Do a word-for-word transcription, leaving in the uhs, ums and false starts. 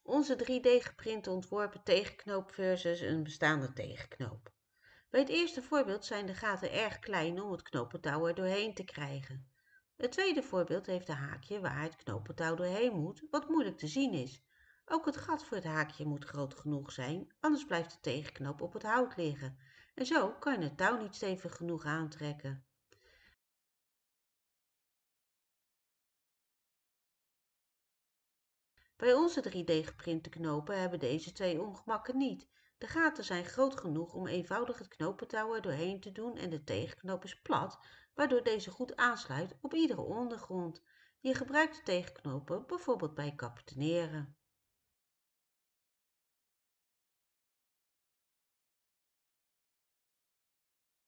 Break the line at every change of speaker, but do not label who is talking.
Onze drie D geprinte ontworpen tegenknoop versus een bestaande tegenknoop. Bij het eerste voorbeeld zijn de gaten erg klein om het knopentouw er doorheen te krijgen. Het tweede voorbeeld heeft een haakje waar het knopentouw doorheen moet, wat moeilijk te zien is. Ook het gat voor het haakje moet groot genoeg zijn, anders blijft de tegenknoop op het hout liggen. En zo kan je het touw niet stevig genoeg aantrekken. Bij onze drie D geprinte knopen hebben deze twee ongemakken niet. De gaten zijn groot genoeg om eenvoudig het knopentouw er doorheen te doen en de tegenknoop is plat, waardoor deze goed aansluit op iedere ondergrond. Je gebruikt de tegenknopen bijvoorbeeld bij kapetoneren.